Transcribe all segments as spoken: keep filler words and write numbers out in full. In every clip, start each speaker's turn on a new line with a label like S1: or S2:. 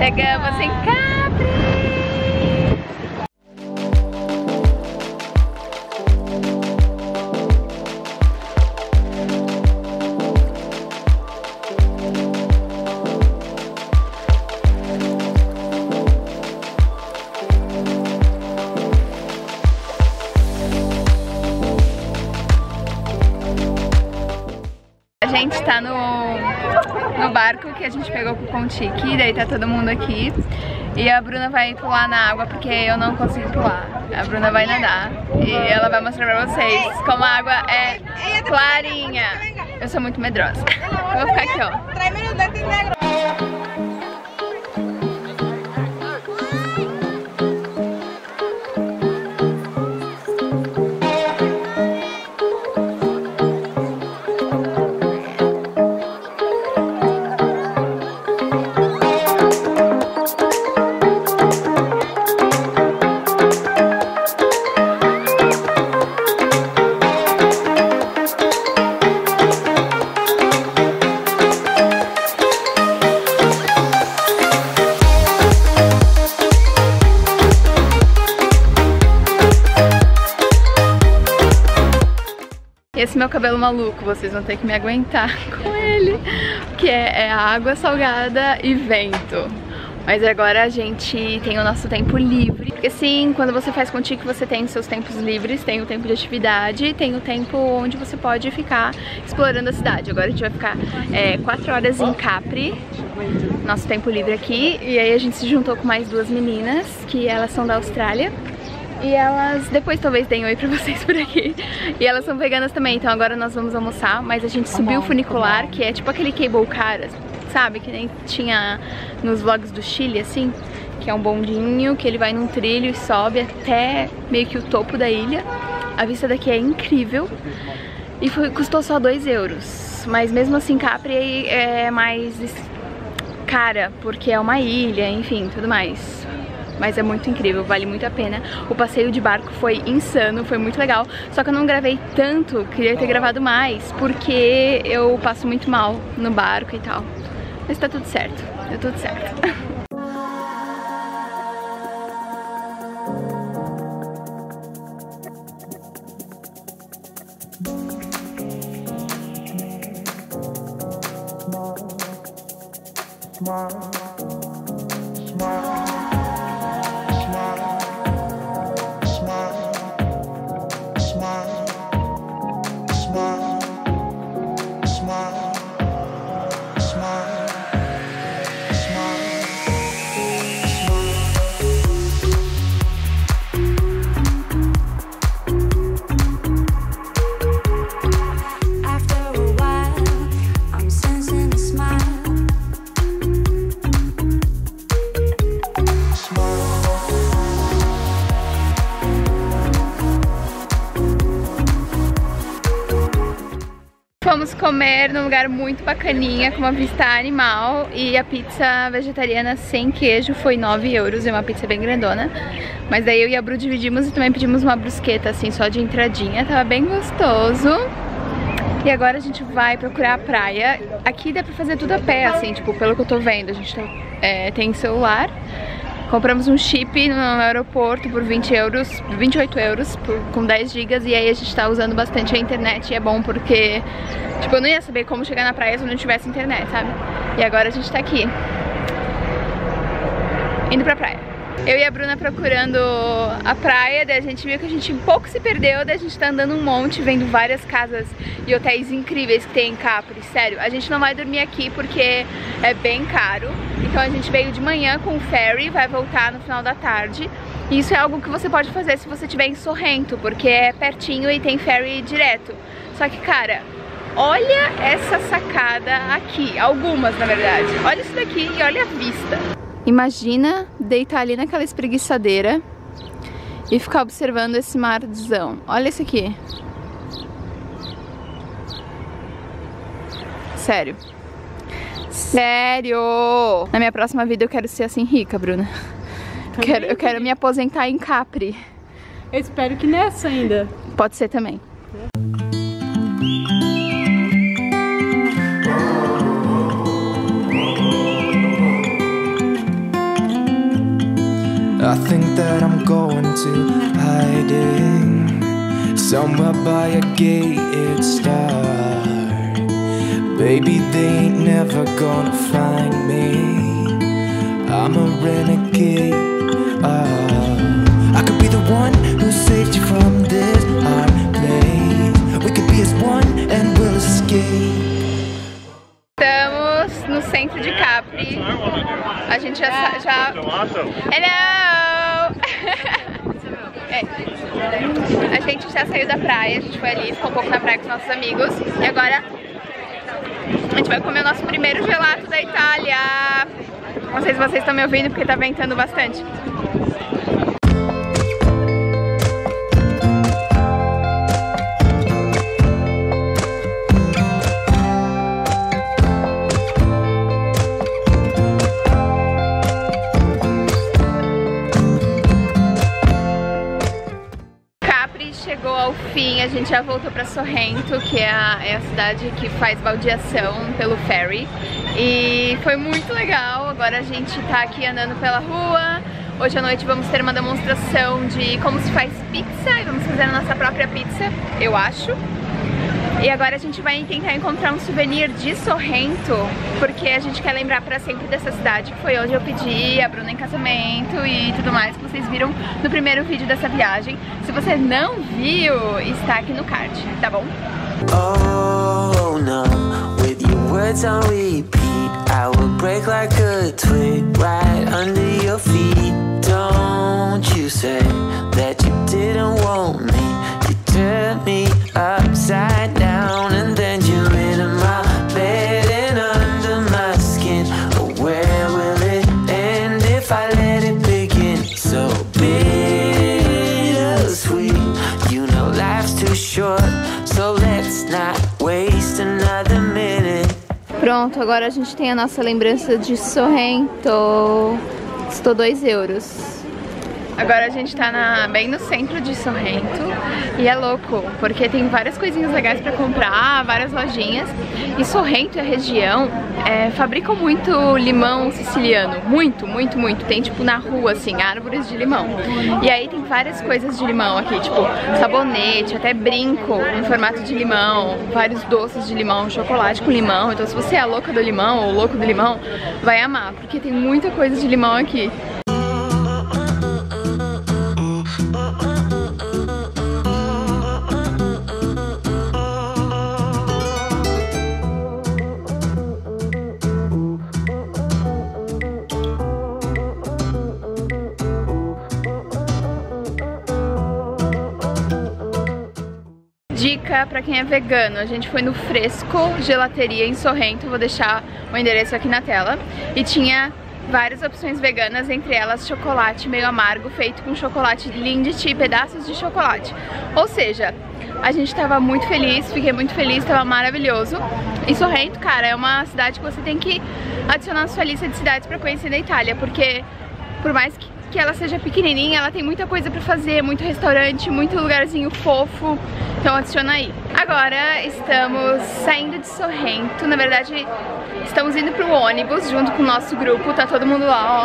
S1: Chegamos em Capri! A gente tá no, no barco que a gente pegou com o Contiki, daí tá todo mundo aqui. E a Bruna vai pular na água porque eu não consigo pular. A Bruna vai nadar e ela vai mostrar pra vocês como a água é clarinha. Eu sou muito medrosa. Eu vou ficar aqui, ó. Esse meu cabelo maluco, vocês vão ter que me aguentar com ele, que é, é água salgada e vento. Mas agora a gente tem o nosso tempo livre. Porque sim, quando você faz Contiki, você tem seus tempos livres, tem o tempo de atividade, tem o tempo onde você pode ficar explorando a cidade. Agora a gente vai ficar é, quatro horas em Capri, nosso tempo livre aqui. E aí a gente se juntou com mais duas meninas, que elas são da Austrália. E elas, depois talvez deem oi pra vocês por aqui. E elas são veganas também, então agora nós vamos almoçar. Mas a gente subiu o funicular, que é tipo aquele cable car, sabe? Que nem tinha nos vlogs do Chile, assim. Que é um bondinho, que ele vai num trilho e sobe até meio que o topo da ilha. A vista daqui é incrível. E foi, custou só dois euros. Mas mesmo assim Capri é mais cara, porque é uma ilha, enfim, tudo mais. Mas é muito incrível, vale muito a pena. O passeio de barco foi insano, foi muito legal. Só que eu não gravei tanto, queria ter gravado mais, porque eu passo muito mal no barco e tal. Mas tá tudo certo, deu tudo certo. Fomos comer num lugar muito bacaninha, com uma vista animal, e a pizza vegetariana sem queijo foi nove euros, é uma pizza bem grandona. Mas daí eu e a Bru dividimos e também pedimos uma brusqueta, assim, só de entradinha, tava bem gostoso. E agora a gente vai procurar a praia. Aqui dá pra fazer tudo a pé, assim, tipo, pelo que eu tô vendo, a gente tá, é, tem celular. Compramos um chip no aeroporto por vinte euros, vinte e oito euros, por, com dez gigas, e aí a gente tá usando bastante a internet, e é bom porque, tipo, eu não ia saber como chegar na praia se eu não tivesse internet, sabe? E agora a gente tá aqui, indo pra praia. Eu e a Bruna procurando a praia, daí a gente viu que a gente um pouco se perdeu, daí a gente tá andando um monte, vendo várias casas e hotéis incríveis que tem em Capri, sério. A gente não vai dormir aqui porque é bem caro, então a gente veio de manhã com o ferry, vai voltar no final da tarde. E isso é algo que você pode fazer se você estiver em Sorrento, porque é pertinho e tem ferry direto. Só que, cara, olha essa sacada aqui, algumas na verdade. Olha isso daqui e olha a vista. Imagina deitar ali naquela espreguiçadeira e ficar observando esse marzão. Olha isso aqui. Sério. Sério! Na minha próxima vida eu quero ser assim rica, Bruna. Eu quero, eu quero me aposentar em Capri.
S2: Eu espero que nessa ainda.
S1: Pode ser também.
S3: I think that I'm going to hiding somewhere by a gated star. Baby, they ain't never gonna find me. I'm a renegade. Oh, I could be the one who saved you from this hard place. We could be as one and we'll escape.
S1: Estamos no centro de Capri. A gente já... já... Hello! É. A gente já saiu da praia, a gente foi ali, ficou um pouco na praia com os nossos amigos. E agora a gente vai comer o nosso primeiro gelato da Itália. Não sei se vocês estão me ouvindo porque tá ventando bastante. Chegou ao fim, a gente já voltou para Sorrento, que é a, é a cidade que faz baldeação pelo ferry. E foi muito legal, agora a gente tá aqui andando pela rua. Hoje à noite vamos ter uma demonstração de como se faz pizza e vamos fazer a nossa própria pizza, eu acho. E agora a gente vai tentar encontrar um souvenir de Sorrento, porque a gente quer lembrar pra sempre dessa cidade, que foi onde eu pedi a Bruna em casamento e tudo mais, que vocês viram no primeiro vídeo dessa viagem. Se você não viu, está aqui no card, tá bom?
S4: Oh no, with your words on repeat, I will break like a twig right under your feet. Don't you say that you didn't want me, you turned me upside down and then you're in my bed and under my skin. Oh, where will it end if I let it begin? So bittersweet, you know life's too short, so let's not waste another minute.
S1: Pronto, agora a gente tem a nossa lembrança de Sorrento. Custou dois euros. Agora a gente tá na, bem no centro de Sorrento e é louco, porque tem várias coisinhas legais pra comprar, várias lojinhas. E Sorrento e a região é, fabricam muito limão siciliano, muito, muito, muito. Tem tipo na rua, assim, árvores de limão. E aí tem várias coisas de limão aqui, tipo sabonete, até brinco em formato de limão, vários doces de limão, chocolate com limão. Então se você é a louca do limão ou louco do limão, vai amar, porque tem muita coisa de limão aqui. Dica pra quem é vegano, a gente foi no Fresco Gelateria em Sorrento, vou deixar o endereço aqui na tela, e tinha várias opções veganas, entre elas chocolate meio amargo feito com chocolate Lindt e pedaços de chocolate. Ou seja, a gente tava muito feliz, fiquei muito feliz, tava maravilhoso. E Sorrento, cara, é uma cidade que você tem que adicionar na sua lista de cidades pra conhecer da Itália, porque por mais que que ela seja pequenininha, ela tem muita coisa pra fazer, muito restaurante, muito lugarzinho fofo, então adiciona aí. Agora estamos saindo de Sorrento, na verdade estamos indo pro ônibus junto com o nosso grupo, tá todo mundo lá,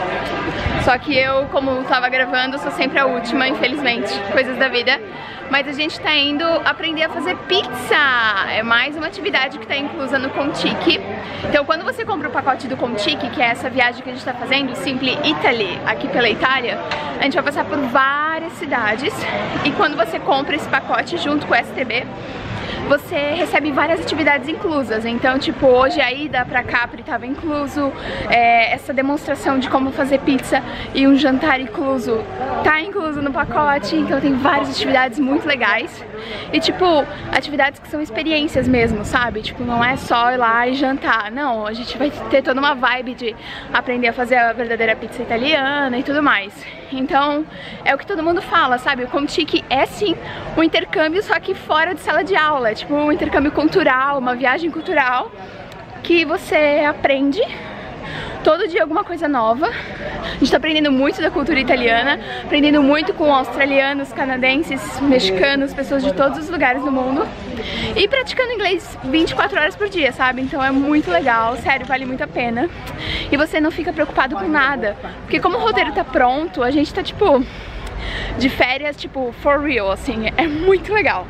S1: ó. Só que eu, como tava gravando, sou sempre a última, infelizmente, coisas da vida. Mas a gente tá indo aprender a fazer pizza, é mais uma atividade que tá inclusa no Contiki. Então quando você compra o pacote do Contiki, que é essa viagem que a gente tá fazendo, Simply Italy, aqui pela Itália, a gente vai passar por várias cidades. E quando você compra esse pacote junto com o S T B, você recebe várias atividades inclusas. Então, tipo, hoje a ida pra Capri tava incluso, é, essa demonstração de como fazer pizza e um jantar incluso tá incluso no pacote. Então tem várias atividades muito legais. E tipo, atividades que são experiências mesmo, sabe? Tipo, não é só ir lá e jantar. Não, a gente vai ter toda uma vibe de aprender a fazer a verdadeira pizza italiana e tudo mais. Então, é o que todo mundo fala, sabe? O Contiki é sim um intercâmbio, só que fora de sala de aula. É tipo um intercâmbio cultural, uma viagem cultural que você aprende todo dia alguma coisa nova, A gente tá aprendendo muito da cultura italiana, aprendendo muito com australianos, canadenses, mexicanos, pessoas de todos os lugares do mundo e praticando inglês vinte e quatro horas por dia, sabe? Então é muito legal, sério, vale muito a pena. E você não fica preocupado com nada, porque como o roteiro tá pronto, a gente tá tipo de férias, tipo for real, assim, é muito legal.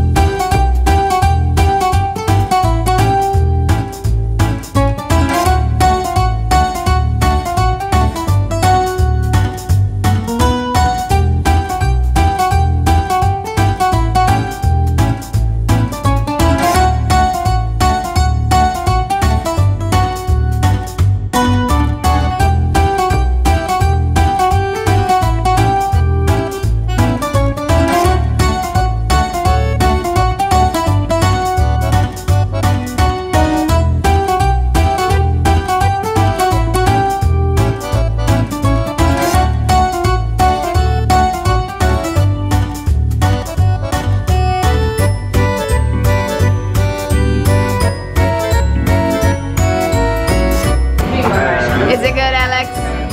S5: Is it good, Alex?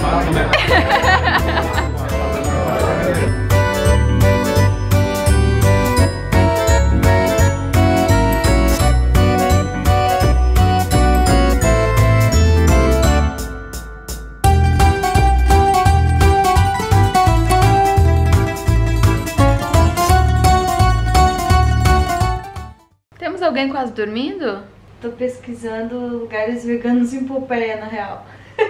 S1: Temos alguém quase dormindo?
S2: Tô pesquisando lugares veganos em Pompeia, na real.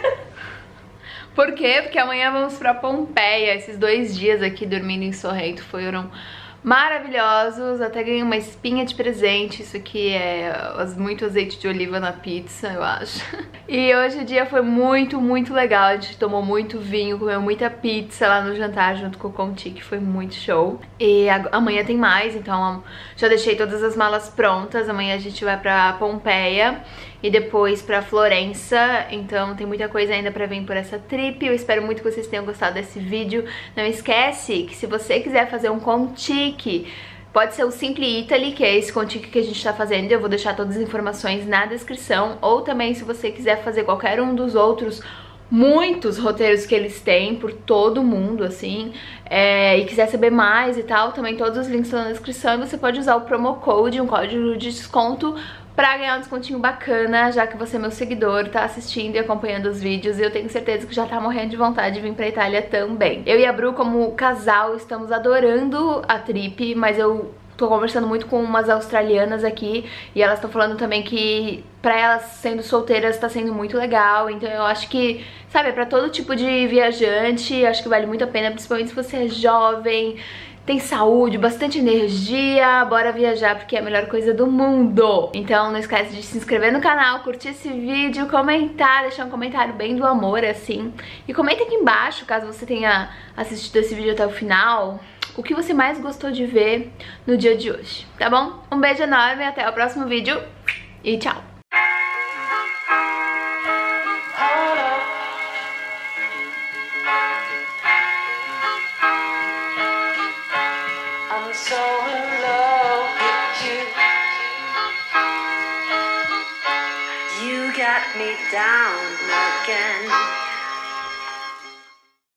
S1: Por quê? Porque amanhã vamos pra Pompeia. Esses dois dias aqui dormindo em Sorrento foram maravilhosos. Até ganhei uma espinha de presente. Isso aqui é muito azeite de oliva na pizza, eu acho. E hoje o dia foi muito, muito legal. A gente tomou muito vinho, comeu muita pizza lá no jantar junto com o Conti, que foi muito show. E amanhã tem mais, então já deixei todas as malas prontas. Amanhã a gente vai pra Pompeia e depois pra Florença, então tem muita coisa ainda pra vir por essa trip. Eu espero muito que vocês tenham gostado desse vídeo. Não esquece que se você quiser fazer um Contique, pode ser o Simply Italy, que é esse Contique que a gente tá fazendo. Eu vou deixar todas as informações na descrição. Ou também se você quiser fazer qualquer um dos outros muitos roteiros que eles têm por todo o mundo, assim, é, e quiser saber mais e tal, também todos os links estão na descrição. E você pode usar o promo code, um código de desconto, pra ganhar um descontinho bacana, já que você é meu seguidor, tá assistindo e acompanhando os vídeos, e eu tenho certeza que já tá morrendo de vontade de vir pra Itália também. Eu e a Bru, como casal, estamos adorando a trip, mas eu tô conversando muito com umas australianas aqui e elas estão falando também que pra elas, sendo solteiras, tá sendo muito legal. Então eu acho que, sabe, é pra todo tipo de viajante, acho que vale muito a pena, principalmente se você é jovem, tem saúde, bastante energia, bora viajar porque é a melhor coisa do mundo. Então não esquece de se inscrever no canal, curtir esse vídeo, comentar, deixar um comentário bem do amor, assim. E comenta aqui embaixo, caso você tenha assistido esse vídeo até o final, o que você mais gostou de ver no dia de hoje, tá bom? Um beijo enorme, até o próximo vídeo e tchau!
S4: So in love with you. You got me down again.